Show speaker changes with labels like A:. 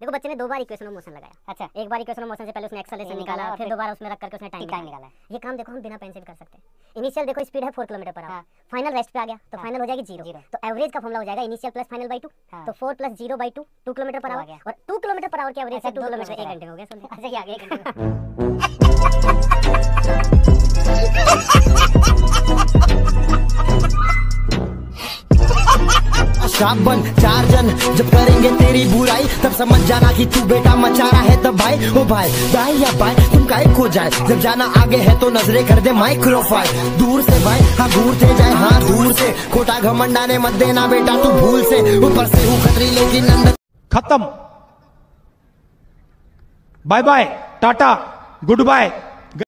A: देखो बच्चे ने 2 बार इक्वेशन ऑफ मोशन लगाया। अच्छा, एक बार इक्वेशन ऑफ मोशन से पहले उसने एक्सेलरेशन निकाला, फिर दोबारा उसमें रख करके उसने टाइम निकाला। ये काम देखो हम बिना पेन से भी कर सकते हैं। इनिशियल देखो स्पीड है 4 kilometre per hour, final rest पे आ गया तो फाइनल हो जाएगी 0। तो एवरेज का फॉर्मूला हो जाएगा इनिशियल प्लस फाइनल बाय 2। तो 4 + 0 / 2 2 किलोमीटर पर आवर, और 2 किलोमीटर पर आवर की एवरेज से 2 किलोमीटर 1 घंटे में हो गया। समझे? अच्छा, ये आ गया 1 घंटे में।
B: शाबन 4 जन जब करेंगे तेरी बुराई, तब समझ जाना कि तू बेटा मचा रहा है तब भाई। ओ भाई दाई या भाई तुम काहे खो जाए, जब जाना आगे है तो नजरे कर दे माइक्रोफाइल। दूर से भाई हाँ घूरते जाए, हाँ दूर से खोटा घमंडाने मत देना बेटा तू भूल से। ऊपर से हूँ खतरी लेकिन अंदर
C: खत्म। बाय बाय, टाटा, गुड बाय।